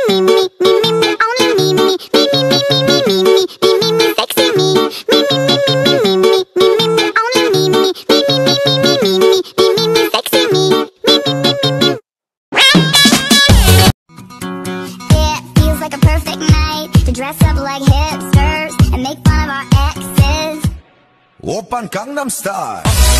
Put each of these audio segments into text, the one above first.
오빤 강남스타일.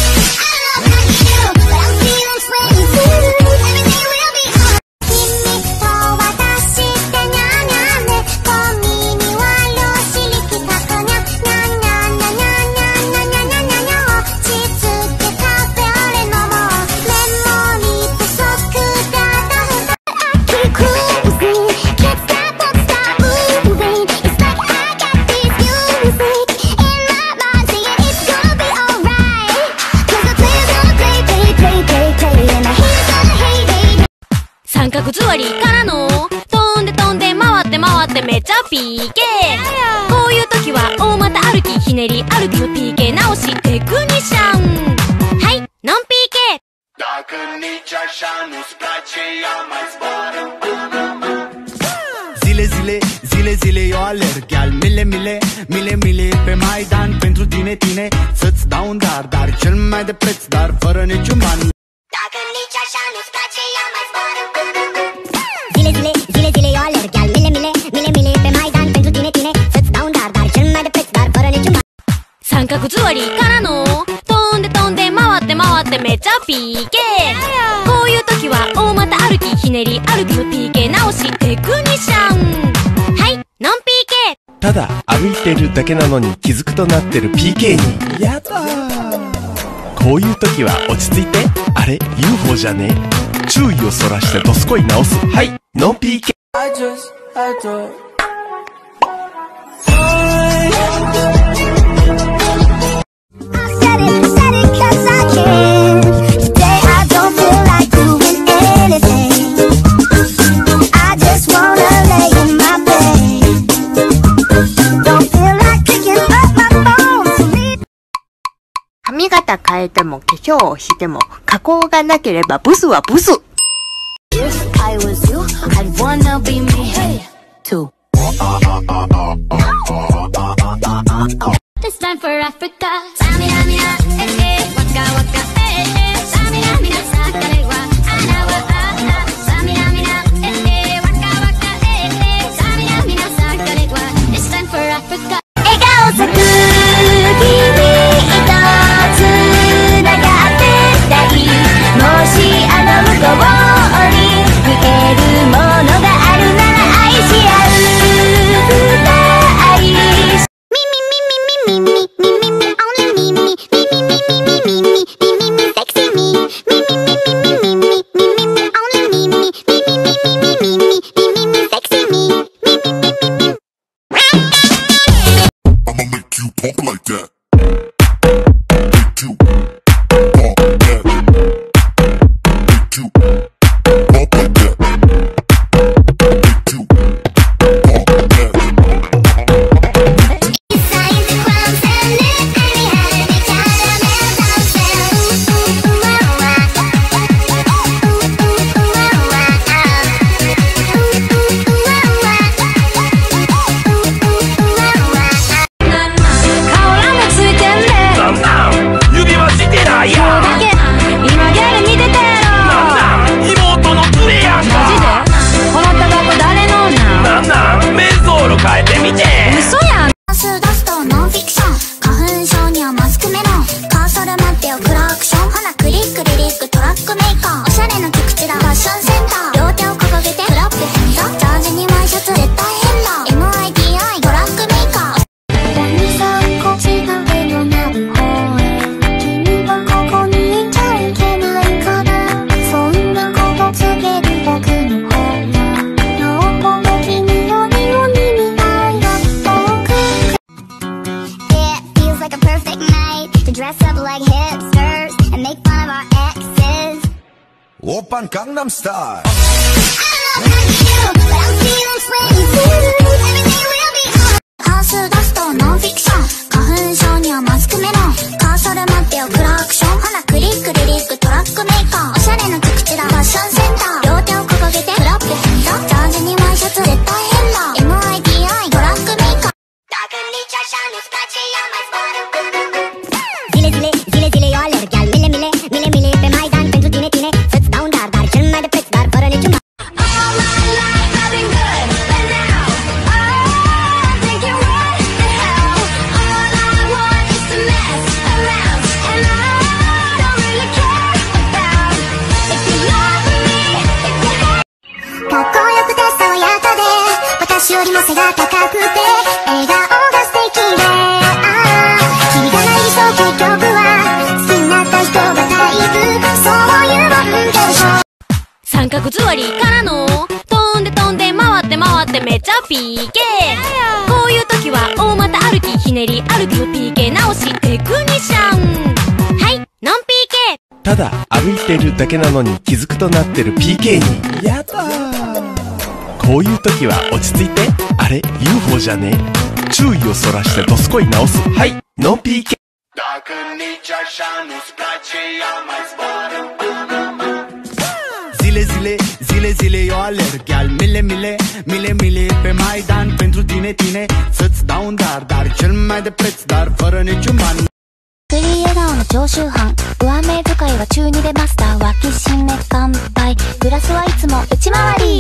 三角座りからの飛んで飛んで回って回ってめっちゃ PK。 こういう時は大股歩きひねり歩きの PK 直しテクニシャン。はいノン PK。 Zile, eu alerg, al mile pe Maidan pentru tine, să-ți dau un dar cel mai de preț, dar fără niciun ban. Dacă nici așa nu-ți place, ia mai zboară. Zile, eu alerg, al mile pe Maidan pentru tine, să-ți dau un dar cel mai de preț, dar fără niciun ban. 三角座りからの飛んで飛んで回って回ってめっちゃ PK。 こういう時は大股歩きひねり歩きの PK 直しテクニシャン。はいノン PK。 ただ歩いてるだけなのに気づくとなってる PK にやだー。こういう時は落ち着いて、あれ UFO じゃねえ、注意をそらしてどすこい直す。はいノン PK。 髪型変えても化粧をしても加工がなければブスはブス。 If I was you, I'd wanna be me too. This time for Africa. Samina, mina, waka waka, Samina, mina, sakarewa, anawa, Samina, mina, waka waka, Samina, mina, sakarewa. This time for Africa. 笑顔咲く君とつながってたい。もしあの向こうに見えるものがあるなら愛し合う二人。 오빤 강남스타일. 하우스 더스터 논픽션 가훈쇼녀 마스크 메론 가설을 맞대요 크락션 하나 클릭トラックメーカーおしゃれな曲ちらファッションセンター両手を掲げてクラップヘンドジャージにワイシャツよりも背が高くて笑顔が素敵で、君がないと結局は好きになった人がタイプ、そういうもんでしょ。 三角座りからの飛んで飛んで回って回ってめっちゃ PK。 こういう時は大股歩きひねり歩きの PK 直しテクニシャン。はい、ノン PK。 ただ歩いてるだけなのに気づくとなってる PK にやだー。こういう時は落ち着いて、あれ UFO じゃね？注意をそらしてどすこい直す。はい、ノン PK。 Zile, zile, zile, zile eu alerg al mile, mile, mile, mile pe Maidan pentru tine, tine, să-ți dau un dar cel mai de preț, dar fără niciun ban. クリ笑顔の常習犯、上目遣いは中二でマスター、脇締め乾杯、グラスはいつも内回り。